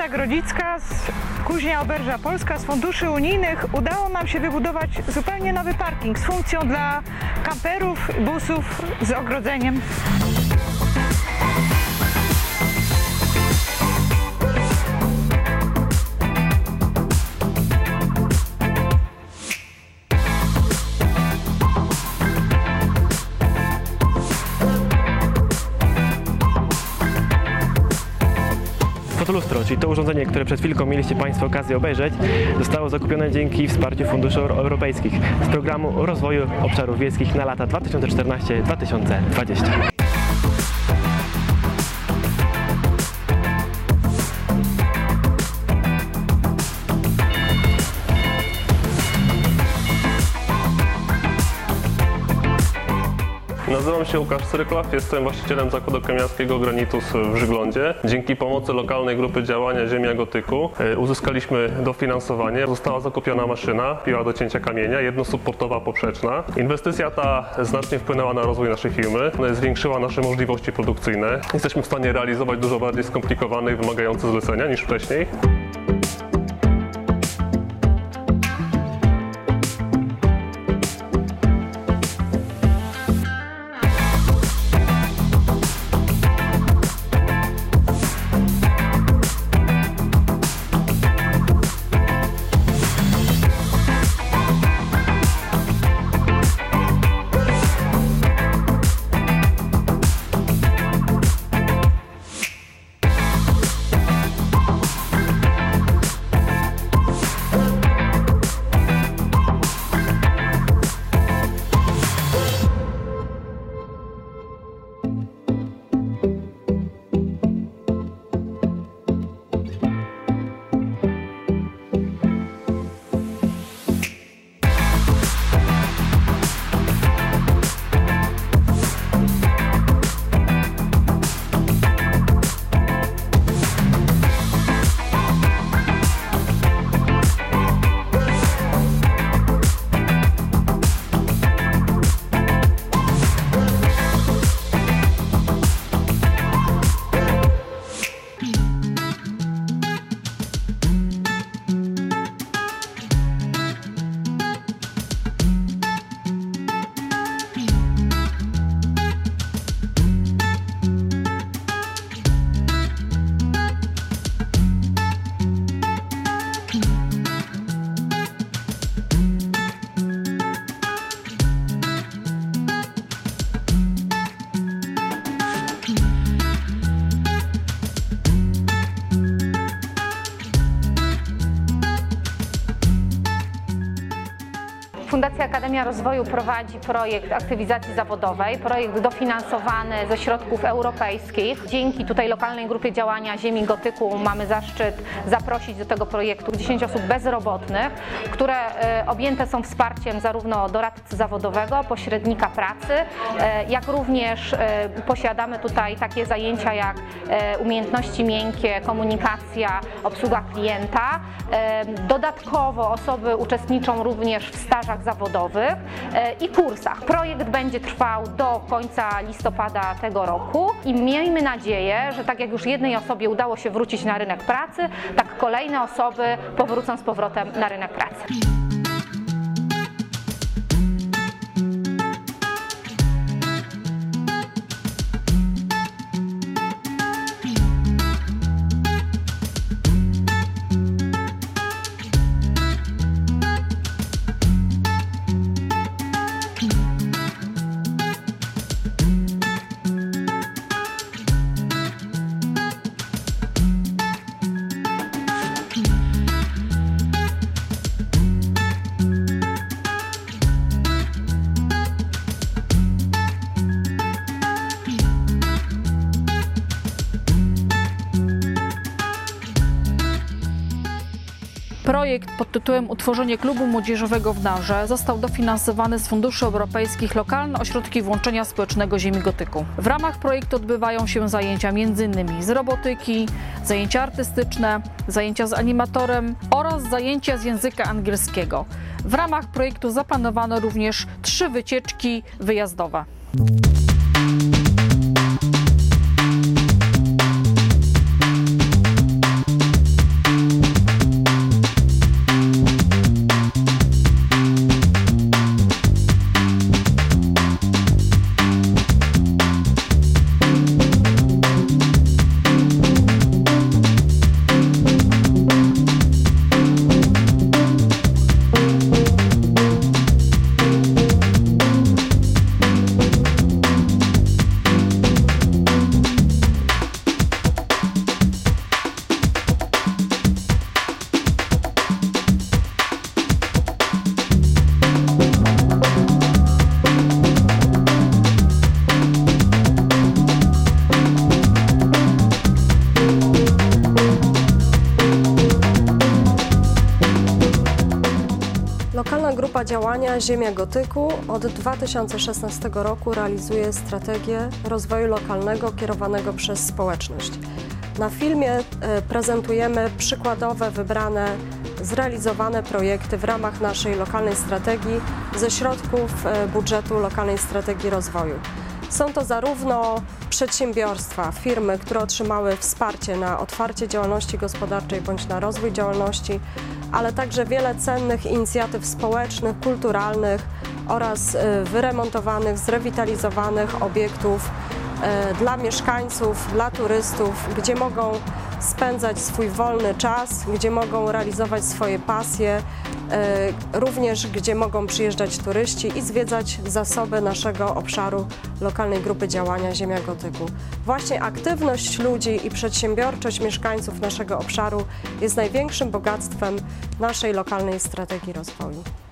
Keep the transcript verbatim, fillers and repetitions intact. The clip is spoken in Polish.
Gmina Grodzicka, z Kuźnia Oberża Polska, z funduszy unijnych udało nam się wybudować zupełnie nowy parking z funkcją dla kamperów, busów z ogrodzeniem. Fotolustro, czyli to urządzenie, które przed chwilką mieliście Państwo okazję obejrzeć, zostało zakupione dzięki wsparciu funduszy europejskich z programu rozwoju obszarów wiejskich na lata dwa tysiące czternaście do dwa tysiące dwudziestego. Nazywam się Łukasz Syrklaw, jestem właścicielem zakładu kamieniarskiego Granitus w Żyglądzie. Dzięki pomocy lokalnej grupy działania Ziemia Gotyku uzyskaliśmy dofinansowanie. Została zakupiona maszyna, piła do cięcia kamienia, jednosuportowa poprzeczna. Inwestycja ta znacznie wpłynęła na rozwój naszej firmy, zwiększyła nasze możliwości produkcyjne. Jesteśmy w stanie realizować dużo bardziej skomplikowane i wymagające zlecenia niż wcześniej. Fundacja Akademia Rozwoju prowadzi projekt aktywizacji zawodowej, projekt dofinansowany ze środków europejskich. Dzięki tutaj lokalnej grupie działania Ziemi Gotyku mamy zaszczyt zaprosić do tego projektu dziesięć osób bezrobotnych, które objęte są wsparciem zarówno doradcy zawodowego, pośrednika pracy, jak również posiadamy tutaj takie zajęcia jak umiejętności miękkie, komunikacja, obsługa klienta. Dodatkowo osoby uczestniczą również w stażach zawodowych i kursach. Projekt będzie trwał do końca listopada tego roku i miejmy nadzieję, że tak jak już jednej osobie udało się wrócić na rynek pracy, tak kolejne osoby powrócą z powrotem na rynek pracy. Projekt pod tytułem Utworzenie klubu młodzieżowego w Narze został dofinansowany z funduszy europejskich Lokalne Ośrodki Włączenia Społecznego Ziemi Gotyku. W ramach projektu odbywają się zajęcia między innymi z robotyki, zajęcia artystyczne, zajęcia z animatorem oraz zajęcia z języka angielskiego. W ramach projektu zaplanowano również trzy wycieczki wyjazdowe. Grupa działania Ziemia Gotyku od dwa tysiące szesnastego roku realizuje strategię rozwoju lokalnego kierowanego przez społeczność. Na filmie prezentujemy przykładowe, wybrane, zrealizowane projekty w ramach naszej lokalnej strategii ze środków budżetu lokalnej strategii rozwoju. Są to zarówno przedsiębiorstwa, firmy, które otrzymały wsparcie na otwarcie działalności gospodarczej bądź na rozwój działalności, ale także wiele cennych inicjatyw społecznych, kulturalnych oraz wyremontowanych, zrewitalizowanych obiektów dla mieszkańców, dla turystów, gdzie mogą spędzać swój wolny czas, gdzie mogą realizować swoje pasje, również gdzie mogą przyjeżdżać turyści i zwiedzać zasoby naszego obszaru lokalnej grupy działania Ziemia Gotyku. Właśnie aktywność ludzi i przedsiębiorczość mieszkańców naszego obszaru jest największym bogactwem naszej lokalnej strategii rozwoju.